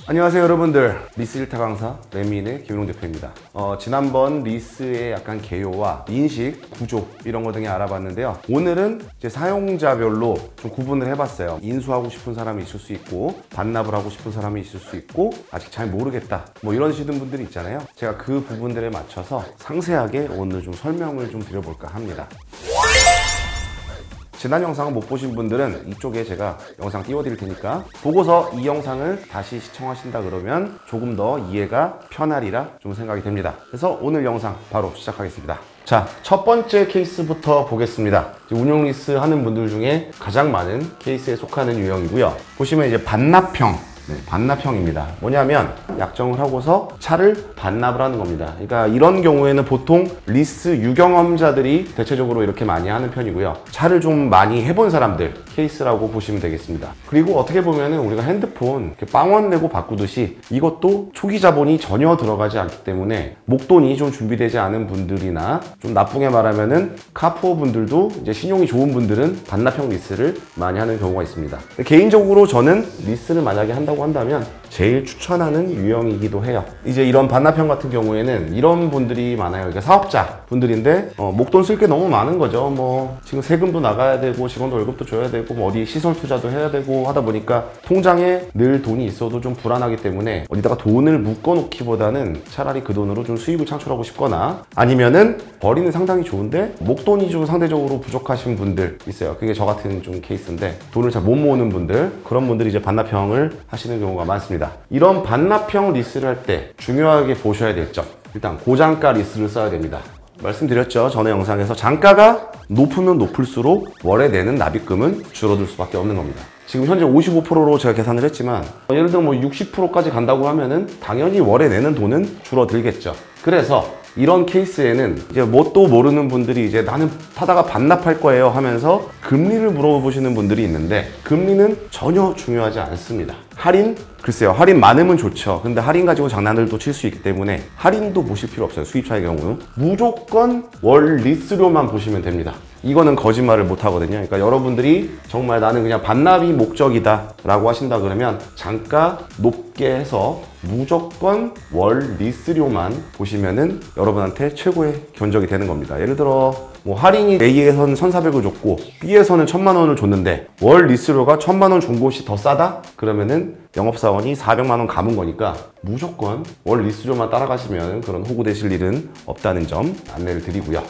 안녕하세요 여러분들, 리스 1타 강사 레미인의 김용룡 대표입니다. 지난번 리스의 약간 개요와 인식, 구조 이런 거 등에 알아봤는데요. 오늘은 이제 사용자별로 좀 구분을 해봤어요. 인수하고 싶은 사람이 있을 수 있고 반납을 하고 싶은 사람이 있을 수 있고 아직 잘 모르겠다 뭐 이러시는 분들이 있잖아요. 제가 그 부분들에 맞춰서 상세하게 오늘 좀 설명을 좀 드려볼까 합니다. 지난 영상을 못 보신 분들은 이쪽에 제가 영상 띄워드릴 테니까 보고서 이 영상을 다시 시청하신다 그러면 조금 더 이해가 편하리라 좀 생각이 됩니다. 그래서 오늘 영상 바로 시작하겠습니다. 자, 첫 번째 케이스부터 보겠습니다. 운용 리스 하는 분들 중에 가장 많은 케이스에 속하는 유형이고요. 보시면 이제 반납형, 반납형입니다. 뭐냐면 약정을 하고서 차를 반납을 하는 겁니다. 그러니까 이런 경우에는 보통 리스 유경험자들이 대체적으로 이렇게 많이 하는 편이고요. 차를 좀 많이 해본 사람들 케이스라고 보시면 되겠습니다. 그리고 어떻게 보면은 우리가 핸드폰 이렇게 빵원 내고 바꾸듯이 이것도 초기 자본이 전혀 들어가지 않기 때문에 목돈이 좀 준비되지 않은 분들이나 좀 나쁘게 말하면은 카푸어 분들도 이제 신용이 좋은 분들은 반납형 리스를 많이 하는 경우가 있습니다. 개인적으로 저는 리스를 만약에 한다면 제일 추천하는 유형이기도 해요. 이제 이런 반납형 같은 경우에는 이런 분들이 많아요. 그러니까 사업자 분들인데 목돈 쓸 게 너무 많은 거죠. 뭐 지금 세금도 나가야 되고 직원도 월급도 줘야 되고 뭐 어디 시설 투자도 해야 되고 하다 보니까 통장에 늘 돈이 있어도 좀 불안하기 때문에 어디다가 돈을 묶어 놓기보다는 차라리 그 돈으로 좀 수익을 창출하고 싶거나 아니면은 벌이는 상당히 좋은데 목돈이 좀 상대적으로 부족하신 분들 있어요. 그게 저 같은 좀 케이스인데 돈을 잘 못 모으는 분들, 그런 분들이 이제 반납형을 하시는 경우가 많습니다. 이런 반납형 리스를 할 때 중요하게 보셔야 될 점, 일단 고장가 리스를 써야 됩니다. 말씀드렸죠, 전에 영상에서. 장가가 높으면 높을수록 월에 내는 납입금은 줄어들 수밖에 없는 겁니다. 지금 현재 55%로 제가 계산을 했지만 예를 들어 뭐 60%까지 간다고 하면은 당연히 월에 내는 돈은 줄어들겠죠. 그래서 이런 케이스에는 이제 뭣도 모르는 분들이 이제 나는 타다가 반납할 거예요 하면서 금리를 물어보시는 분들이 있는데 금리는 전혀 중요하지 않습니다. 할인? 글쎄요, 할인 많으면 좋죠. 근데 할인 가지고 장난을 또 칠 수 있기 때문에 할인도 보실 필요 없어요. 수입차의 경우는 무조건 월 리스료만 보시면 됩니다. 이거는 거짓말을 못 하거든요. 그러니까 여러분들이 정말 나는 그냥 반납이 목적이다 라고 하신다 그러면 장가 높게 해서 무조건 월 리스료만 보시면은 여러분한테 최고의 견적이 되는 겁니다. 예를 들어 뭐 할인이 A에서는 1,400을 줬고 B에서는 1,000만 원을 줬는데 월 리스료가 1,000만 원 준 곳이 더 싸다? 그러면은 영업사원이 400만 원 감은 거니까 무조건 월 리스료만 따라가시면 그런 호구되실 일은 없다는 점 안내를 드리고요.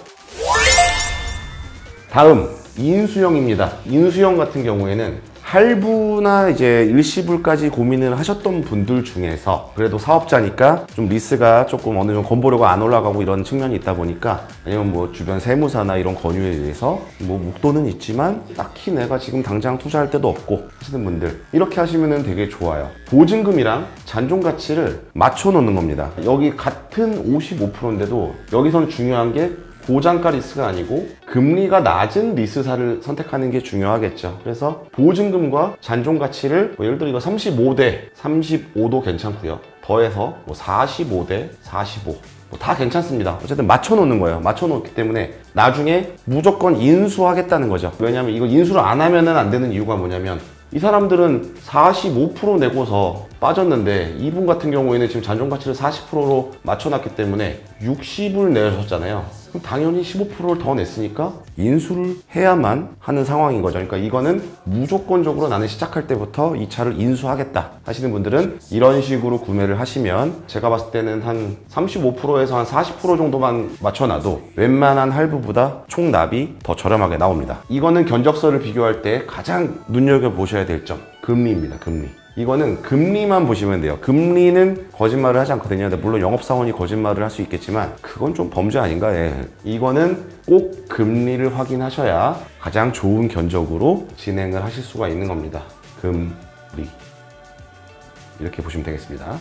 다음, 인수형입니다. 인수형 같은 경우에는 할부나 이제 일시불까지 고민을 하셨던 분들 중에서 그래도 사업자니까 좀 리스가 조금 어느 정도 건보료가 안 올라가고 이런 측면이 있다 보니까 아니면 뭐 주변 세무사나 이런 권유에 의해서 뭐 목돈은 있지만 딱히 내가 지금 당장 투자할 데도 없고 하시는 분들, 이렇게 하시면 되게 좋아요. 보증금이랑 잔존 가치를 맞춰 놓는 겁니다. 여기 같은 55%인데도 여기서는 중요한 게 고장가 리스가 아니고 금리가 낮은 리스사를 선택하는 게 중요하겠죠. 그래서 보증금과 잔존 가치를 뭐 예를 들어 이거 35대 35도 괜찮고요. 더해서 뭐 45대 45 뭐 다 괜찮습니다. 어쨌든 맞춰 놓는 거예요. 맞춰 놓기 때문에 나중에 무조건 인수하겠다는 거죠. 왜냐면 이거 인수를 안 하면은 안 되는 이유가 뭐냐면 이 사람들은 45% 내고서 빠졌는데 이분 같은 경우에는 지금 잔존 가치를 40%로 맞춰놨기 때문에 60을 내셨잖아요. 그럼 당연히 15%를 더 냈으니까 인수를 해야만 하는 상황인 거죠. 그러니까 이거는 무조건적으로 나는 시작할 때부터 이 차를 인수하겠다 하시는 분들은 이런 식으로 구매를 하시면 제가 봤을 때는 한 35%에서 한 40% 정도만 맞춰놔도 웬만한 할부보다 총납이 더 저렴하게 나옵니다. 이거는 견적서를 비교할 때 가장 눈여겨보셔야 될 점, 금리입니다. 금리. 이거는 금리만 보시면 돼요. 금리는 거짓말을 하지 않거든요. 근데 물론 영업사원이 거짓말을 할 수 있겠지만 그건 좀 범죄 아닌가? 예. 이거는 꼭 금리를 확인하셔야 가장 좋은 견적으로 진행을 하실 수가 있는 겁니다. 금리. 이렇게 보시면 되겠습니다.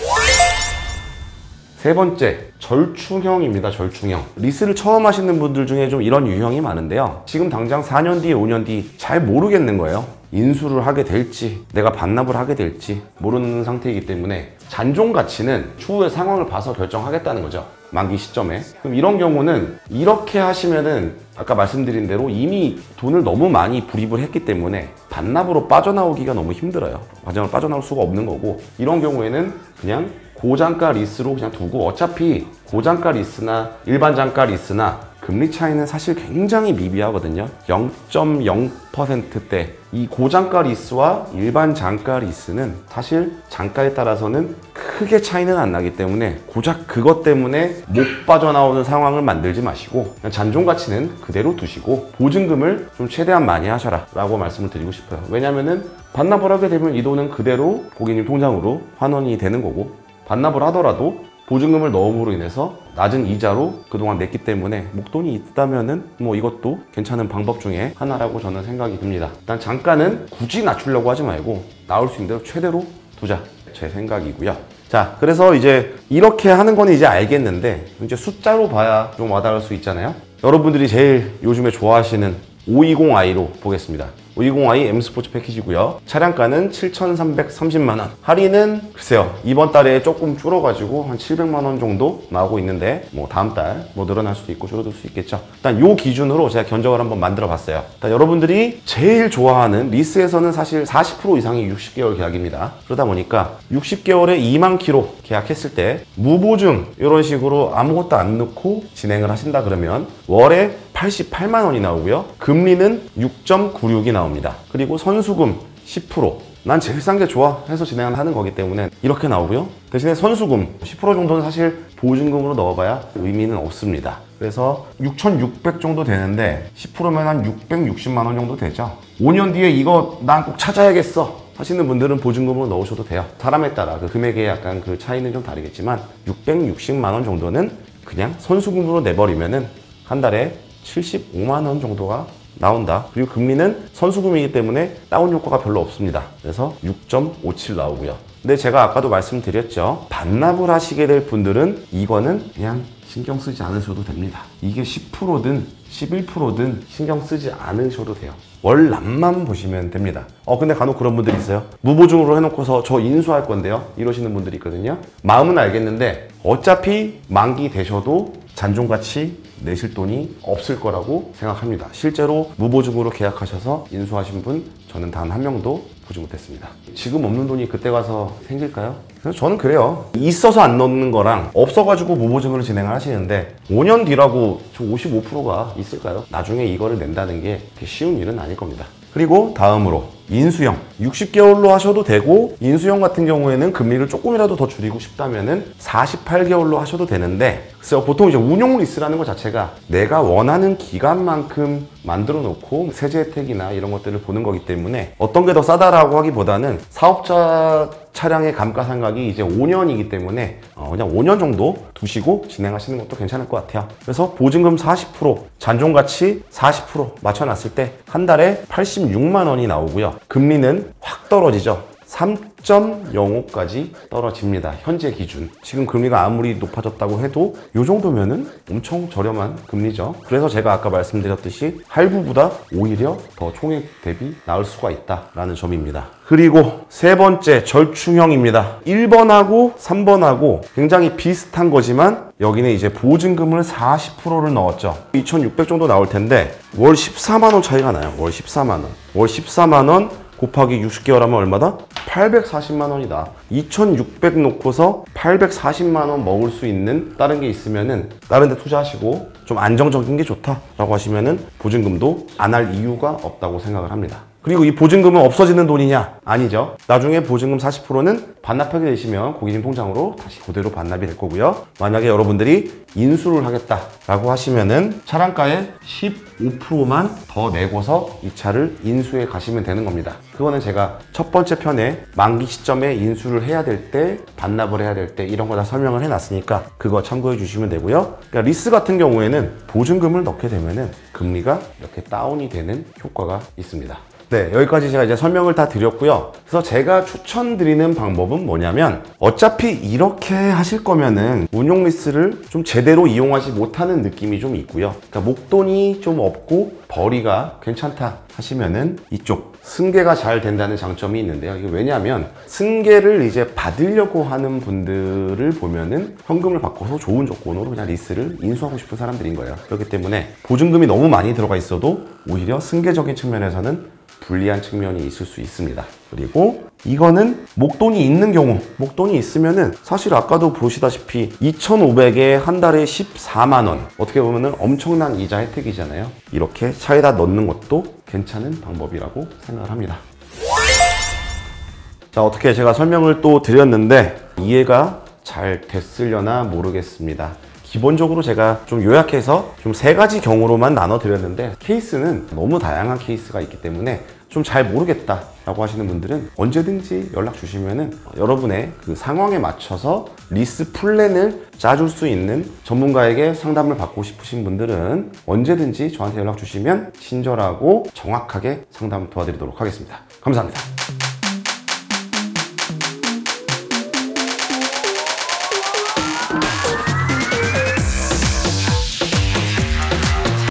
세 번째, 절충형입니다. 절충형. 리스를 처음 하시는 분들 중에 좀 이런 유형이 많은데요. 지금 당장 4년 뒤에 5년 뒤 잘 모르겠는 거예요. 인수를 하게 될지 내가 반납을 하게 될지 모르는 상태이기 때문에 잔존 가치는 추후의 상황을 봐서 결정하겠다는 거죠. 만기 시점에. 그럼 이런 경우는 이렇게 하시면은 아까 말씀드린 대로 이미 돈을 너무 많이 불입을 했기 때문에 반납으로 빠져나오기가 너무 힘들어요. 과정을 빠져나올 수가 없는 거고, 이런 경우에는 그냥 고장가 리스로 그냥 두고, 어차피 고장가 리스나 일반 장가 리스나 금리 차이는 사실 굉장히 미비하거든요. 0.0%대. 이 고장가 리스와 일반 장가 리스는 사실 장가에 따라서는 크게 차이는 안 나기 때문에 고작 그것 때문에 못 빠져나오는 상황을 만들지 마시고 그냥 잔존 가치는 그대로 두시고 보증금을 좀 최대한 많이 하셔라 라고 말씀을 드리고 싶어요. 왜냐면은 반납을 하게 되면 이 돈은 그대로 고객님 통장으로 환원이 되는 거고, 반납을 하더라도 보증금을 넣음으로 인해서 낮은 이자로 그동안 냈기 때문에 목돈이 있다면은 뭐 이것도 괜찮은 방법 중에 하나라고 저는 생각이 듭니다. 일단 장가는 굳이 낮추려고 하지 말고 나올 수 있는 대로 최대로 두자, 제 생각이고요. 자, 그래서 이제 이렇게 하는 거는 이제 알겠는데, 이제 숫자로 봐야 좀 와닿을 수 있잖아요. 여러분들이 제일 요즘에 좋아하시는 520i로 보겠습니다. 520i M스포츠 패키지고요. 차량가는 7,330만 원. 할인은 글쎄요, 이번 달에 조금 줄어가지고 한 700만 원 정도 나오고 있는데, 뭐 다음 달 뭐 늘어날 수도 있고 줄어들 수 있겠죠. 일단 요 기준으로 제가 견적을 한번 만들어 봤어요. 일단 여러분들이 제일 좋아하는 리스에서는 사실 40% 이상이 60개월 계약입니다. 그러다 보니까 60개월에 2만 킬로 계약했을 때 무보증 이런 식으로 아무것도 안 넣고 진행을 하신다 그러면 월에 88만 원이 나오고요. 금리는 6.96이 나옵니다. 그리고 선수금 10%. 난 제일 싼 게 좋아 해서 진행하는 거기 때문에 이렇게 나오고요. 대신에 선수금 10% 정도는 사실 보증금으로 넣어봐야 의미는 없습니다. 그래서 6,600 정도 되는데 10%면 한 660만 원 정도 되죠. 5년 뒤에 이거 난 꼭 찾아야겠어 하시는 분들은 보증금으로 넣으셔도 돼요. 사람에 따라 그 금액에 약간 그 차이는 좀 다르겠지만 660만 원 정도는 그냥 선수금으로 내버리면은 한 달에 75만 원 정도가 나온다. 그리고 금리는 선수금이기 때문에 다운 효과가 별로 없습니다. 그래서 6.57 나오고요. 근데 제가 아까도 말씀드렸죠. 반납을 하시게 될 분들은 이거는 그냥 신경 쓰지 않으셔도 됩니다. 이게 10%든 11%든 신경 쓰지 않으셔도 돼요. 월납만 보시면 됩니다. 근데 간혹 그런 분들이 있어요. 무보증으로 해놓고서 저 인수할 건데요 이러시는 분들이 있거든요. 마음은 알겠는데 어차피 만기 되셔도 잔존가치 내실 돈이 없을 거라고 생각합니다. 실제로 무보증으로 계약하셔서 인수하신 분 저는 단 한 명도 보지 못했습니다. 지금 없는 돈이 그때 가서 생길까요? 그래서 저는 그래요. 있어서 안 넣는 거랑 없어가지고 무보증으로 진행을 하시는데 5년 뒤라고 저 55%가 있을까요? 나중에 이거를 낸다는 게 그렇게 쉬운 일은 아닐 겁니다. 그리고 다음으로 인수형 60개월로 하셔도 되고, 인수형 같은 경우에는 금리를 조금이라도 더 줄이고 싶다면은 48개월로 하셔도 되는데, 글쎄요, 보통 이제 운용 리스라는 것 자체가 내가 원하는 기간만큼 만들어 놓고 세제 혜택이나 이런 것들을 보는 거기 때문에 어떤 게 더 싸다라고 하기보다는 사업자 차량의 감가상각이 이제 5년이기 때문에 그냥 5년 정도 두시고 진행하시는 것도 괜찮을 것 같아요. 그래서 보증금 40%, 잔존가치 40% 맞춰놨을 때 한 달에 86만 원이 나오고요. 금리는 확 떨어지죠. 3.05까지 떨어집니다. 현재 기준. 지금 금리가 아무리 높아졌다고 해도 이 정도면은 엄청 저렴한 금리죠. 그래서 제가 아까 말씀드렸듯이 할부보다 오히려 더 총액 대비 나을 수가 있다라는 점입니다. 그리고 세 번째 절충형입니다. 1번하고 3번하고 굉장히 비슷한 거지만 여기는 이제 보증금을 40%를 넣었죠. 2,600 정도 나올 텐데 월 14만 원 차이가 나요. 월 14만 원. 월 14만 원 곱하기 60개월 하면 얼마다? 840만 원이다. 2,600 놓고서 840만 원 먹을 수 있는 다른 게 있으면은 다른 데 투자하시고 좀 안정적인 게 좋다라고 하시면은 보증금도 안 할 이유가 없다고 생각을 합니다. 그리고 이 보증금은 없어지는 돈이냐? 아니죠. 나중에 보증금 40%는 반납하게 되시면 고객님 통장으로 다시 그대로 반납이 될 거고요. 만약에 여러분들이 인수를 하겠다라고 하시면은 차량가의 15%만 더 내고서 이 차를 인수해 가시면 되는 겁니다. 그거는 제가 첫 번째 편에 만기 시점에 인수를 해야 될 때, 반납을 해야 될 때 이런 거 다 설명을 해놨으니까 그거 참고해 주시면 되고요. 그러니까 리스 같은 경우에는 보증금을 넣게 되면은 금리가 이렇게 다운이 되는 효과가 있습니다. 네, 여기까지 제가 이제 설명을 다 드렸고요. 그래서 제가 추천드리는 방법은 뭐냐면, 어차피 이렇게 하실 거면은 운용 리스를 좀 제대로 이용하지 못하는 느낌이 좀 있고요. 그러니까 목돈이 좀 없고 벌이가 괜찮다 하시면은 이쪽 승계가 잘 된다는 장점이 있는데요. 이게 왜냐하면 승계를 이제 받으려고 하는 분들을 보면은 현금을 바꿔서 좋은 조건으로 그냥 리스를 인수하고 싶은 사람들인 거예요. 그렇기 때문에 보증금이 너무 많이 들어가 있어도 오히려 승계적인 측면에서는 불리한 측면이 있을 수 있습니다. 그리고 이거는 목돈이 있는 경우, 목돈이 있으면은 사실 아까도 보시다시피 2,500에 한 달에 14만 원, 어떻게 보면은 엄청난 이자 혜택이잖아요. 이렇게 차에다 넣는 것도 괜찮은 방법이라고 생각을 합니다. 자, 어떻게 제가 설명을 또 드렸는데 이해가 잘 됐으려나 모르겠습니다. 기본적으로 제가 좀 요약해서 좀 3가지 경우로만 나눠 드렸는데, 케이스는 너무 다양한 케이스가 있기 때문에 좀 잘 모르겠다 라고 하시는 분들은 언제든지 연락 주시면은 여러분의 그 상황에 맞춰서 리스 플랜을 짜줄 수 있는 전문가에게 상담을 받고 싶으신 분들은 언제든지 저한테 연락 주시면 친절하고 정확하게 상담 도와드리도록 하겠습니다. 감사합니다.